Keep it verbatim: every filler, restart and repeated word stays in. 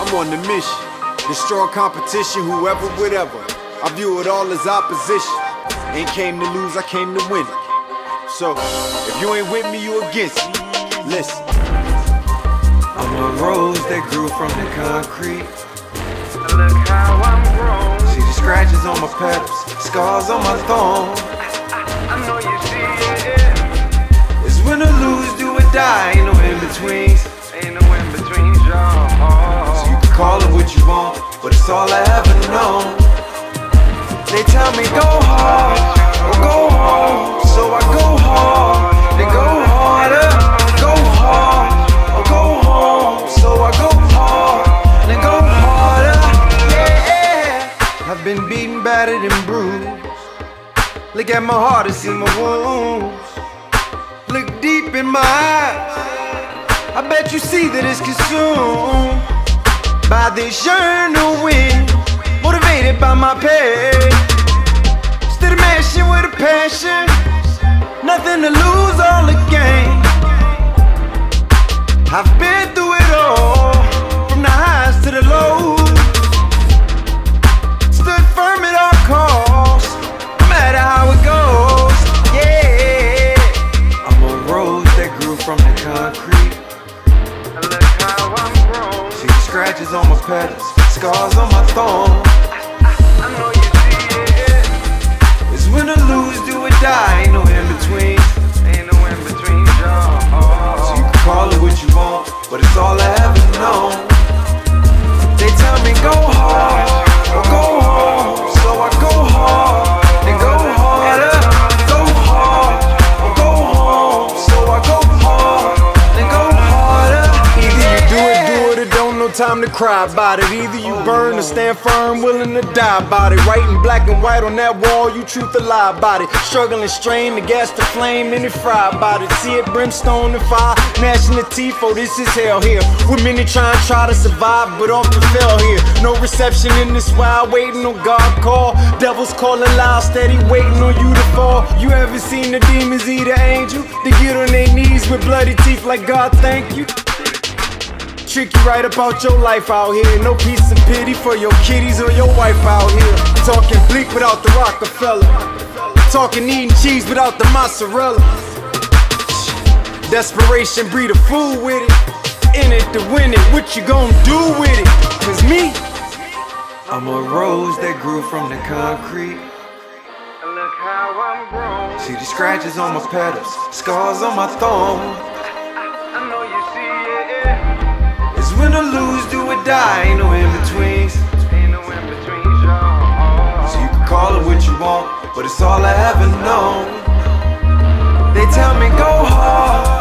I'm on the mission. Destroy competition, whoever, whatever. I view it all as opposition. Ain't came to lose, I came to win it. So, if you ain't with me, you against me. Listen. I'm a rose that grew from the concrete. Look how I'm grown. See the scratches on my petals, scars on my thorn. I, I know you see it. It's win or lose, do or die, ain't no in-betweens. Ain't no in-betweens, y'all. So you can call it what you want, but it's all I ever known. They tell me go hard, or go home, so I go hard. They go harder, go hard, or go home, so I go hard, then go harder. Yeah, I've been beaten, battered, and bruised. Look at my heart and see my wounds. Look deep in my eyes, I bet you see that it's consumed by this yearning wind, motivated by my pain. Still a mansion with a passion, nothing to lose, all to gain. I've been through it all, from the highs to the lows. Stood firm at all costs, no matter how it goes. Yeah, I'm a rose that grew from the concrete. Look how I'm grown. See the scratches on my petals, scars on my thorn. I know you see it. It's win or lose, do or die, ain't no in-between. Ain't no in-betweens, y'all. So you can call it what you want, but it's all I ever known. They tell me go hard, or go home, so I go hard, then go harder, go hard, or go home, so I go hard, then go harder. Either you do it, do it, or don't, no time to cry about it. Either you burn or stand firm, willing to die about it. Writing black and white on that wall, you truth or lie about it. Struggling, strain, the gas, the flame, and it fry about it. See it, brimstone and fire, gnashing the teeth, oh this is hell here. With many trying, try to survive, but often fail here. No reception in this wild, waiting on God call. Devils calling loud, steady waiting on you to fall. You ever seen the demons eat an angel? They get on their knees with bloody teeth like God thank you. Trick you right about your life out here. No peace and pity for your kitties or your wife out here. Talking bleak without the Rockefeller, talking eating cheese without the mozzarella. Desperation breed a fool with it. In it to win it, what you gon' do with it? Cause me, I'm a rose that grew from the concrete. Look how I'm grown. See the scratches on my petals, scars on my thorn. I know you see it. It's win or lose, do or die, ain't no in-betweens. Ain't no in-betweens, y'all. So you can call it what you want, but it's all I ever known. They tell me go hard,